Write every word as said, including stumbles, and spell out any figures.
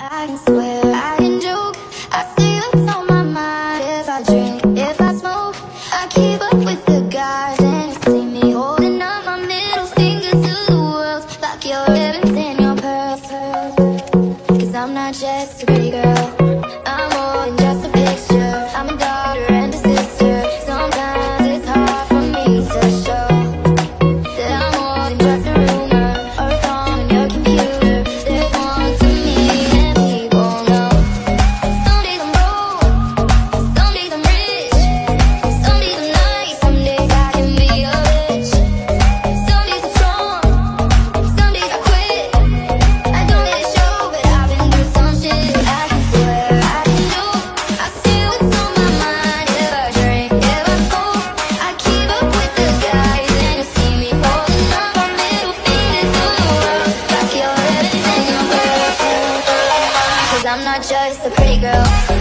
I can swear, I can joke. I see what's on my mind. If I drink, if I smoke, I keep up with the guys. And you see me holding up my middle finger to the world, like your ribbons and your pearls. Cause I'm not just a pretty girl, I'm more than just a picture. I'm a daughter and a sister. Sometimes it's hard for me to show that I'm more than just a rumor or a song on your computer. There's more to me and people know. Some days I'm broke, some days I'm rich, some days I'm nice, some days I can be a bitch. Some days I'm strong, some days I quit. I don't let it show, but I've been through some shit. I can swear, I can joke. I see what's on my mind. If I drink, if I smoke, I keep up with the guys. And you see me holding up my middle finger to the world, like your ribbons and your pearls. Cause I'm not just a pretty girl,